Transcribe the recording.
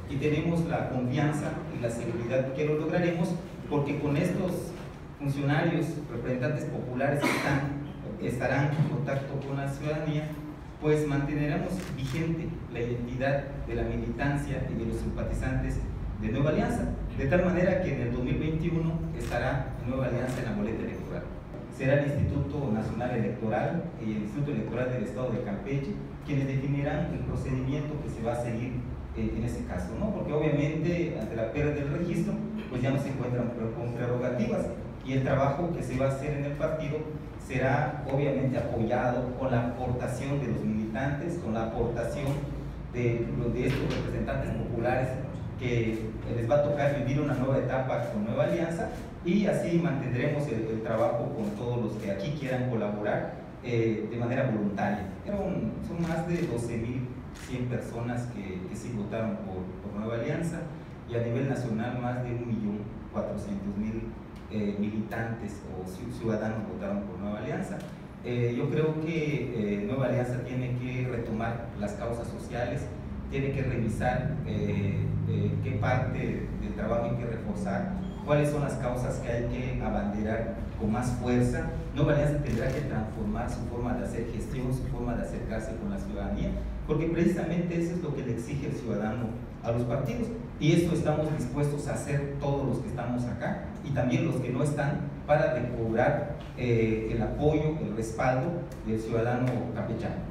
y tenemos la confianza y la seguridad que lo lograremos, porque con estos funcionarios, representantes populares que estarán en contacto con la ciudadanía, pues mantendremos vigente la identidad de la militancia y de los simpatizantes de Nueva Alianza, de tal manera que en el 2021 estará Nueva Alianza en la boleta electoral. Será el Instituto Nacional Electoral y el Instituto Electoral del Estado de Campeche quienes definirán el procedimiento que se va a seguir en ese caso, ¿no? Porque obviamente ante la pérdida del registro pues ya no se encuentran con prerrogativas, y el trabajo que se va a hacer en el partido será obviamente apoyado con la aportación de los militantes, con la aportación de estos representantes populares que les va a tocar vivir una nueva etapa con Nueva Alianza, y así mantendremos el trabajo con todos los que aquí quieran colaborar de manera voluntaria. Son más de 12.100 personas que sí votaron por Nueva Alianza, y a nivel nacional más de 1.400.000 militantes o ciudadanos votaron por Nueva Alianza. Yo creo que Nueva Alianza tiene que retomar las causas sociales, tiene que revisar qué parte del trabajo hay que reforzar, cuáles son las causas que hay que abanderar con más fuerza. Nueva Alianza tendrá que transformar su forma de hacer gestión, su forma de acercarse con la ciudadanía, porque precisamente eso es lo que le exige el ciudadano a los partidos, y esto estamos dispuestos a hacer todos los que estamos acá y también los que no están, para recobrar el apoyo, el respaldo del ciudadano campechano.